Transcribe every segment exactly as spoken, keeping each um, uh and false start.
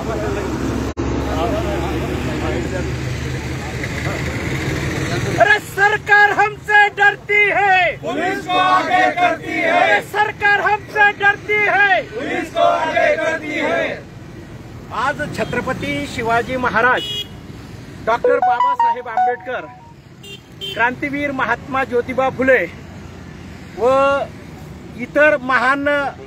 अरे सरकार हमसे डरती है, पुलिस को आगे करती है। अरे सरकार हमसे डरती है, पुलिस को आगे करती है। आज छत्रपती शिवाजी महाराज, डॉक्टर बाबासाहेब आंबेडकर, क्रांतीवीर महात्मा ज्योतिबा फुले व इतर महान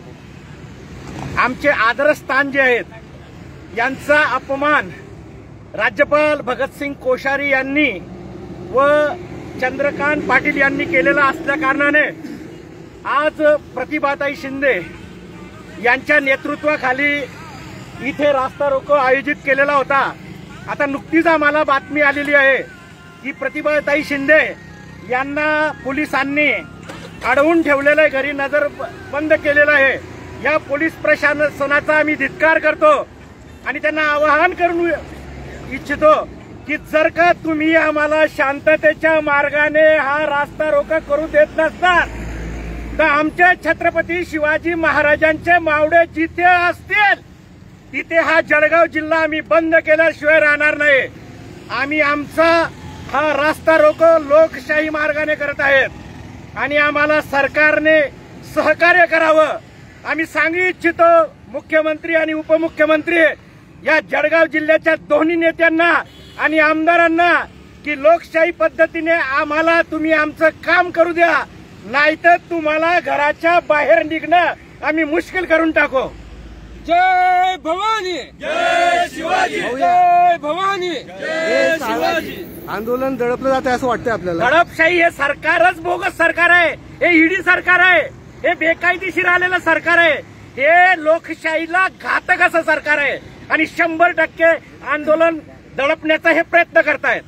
आमचे आदरस्थान जे आहेत यांचा अपमान राज्यपाल भगतसिंग कोश्यारी यांनी व चंद्रकांत पाटील यांनी केलेला असल्या कारणाने आज प्रतिभाताई शिंदे यांच्या नेतृत्वाखाली इथे रास्ता रोको आयोजित केलेला होता। आता नुकतीच आम्हाला बातमी आलेली आहे की प्रतिभाताई शिंदे यांना पोलिसांनी अडवून ठेवलेलं आहे, घरी नजर बंद केलेलं आहे। या पोलीस प्रशासनाचा आम्ही धिक्कार करतो आणि त्यांना आवाहन करून इच्छितो की जर का तुम्ही आम्हाला शांततेच्या मार्गाने हा रास्ता रोका करू देत नसतात तर आमच्या छत्रपती शिवाजी महाराजांचे मावडे जिथे असतील तिथे हा जळगाव जिल्हा आम्ही बंद केल्याशिवाय राहणार नाही। आम्ही आमचा हा रास्ता रोको लोकशाही मार्गाने करत आहेत आणि आम्हाला सरकारने सहकार्य करावं। आम्ही सांगू इच्छितो मुख्यमंत्री आणि उपमुख्यमंत्री या जळगाव जिल्ह्याच्या दोन्ही नेत्यांना आणि आमदारांना की लोकशाही पद्धतीने आम्हाला तुम्ही आमचं काम करू द्या, नाहीतर तुम्हाला घराच्या बाहेर निघणं आम्ही मुश्किल करून टाकू। जय भवानी, जय शिवाजी, जय भवानी, जय शिवाजी। आंदोलन दडपलं जात आहे असं वाटतंय आपल्याला। दडपशाही हे सरकारच बोगस सरकार आहे, हे ईडी सरकार आहे, हे बेकायदेशीर आलेलं सरकार आहे, हे लोकशाहीला घातक असं सरकार आहे आणि शंभर टक्के आंदोलन दडपण्याचा हे प्रयत्न करतायत।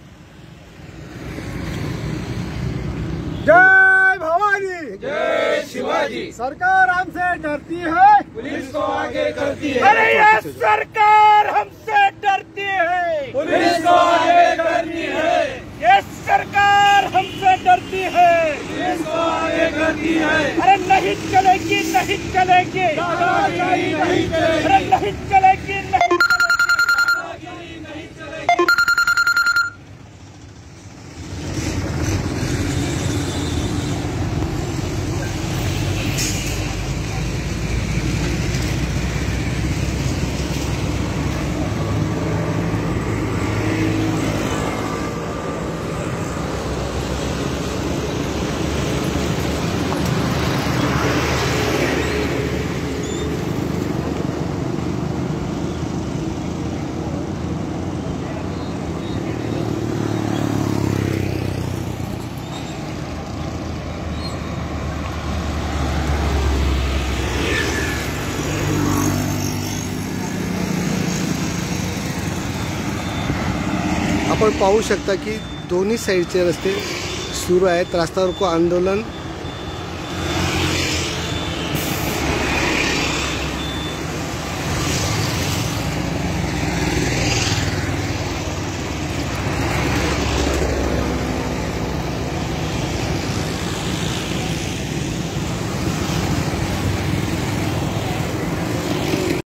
जय भवानी, जय शिवाजी। सरकार हमसे डरती है, पुलिस को आगे करती है। अरे ये सरकार हमसे डरती है, पुलिस को आगे करती है। ये सरकार हमसे डरती है, पुलिस को आगे करती है। अरे नहीं चलेगी, नहीं चलेगी, दादागिरी नहीं चलेगी, अरे नहीं चलेगी, नहीं दादागिरी नहीं चलेगी। आपण पाहू शकता की दोन्ही साईडचे रस्ते सुरू आहेत। रास्ता रोको आंदोलन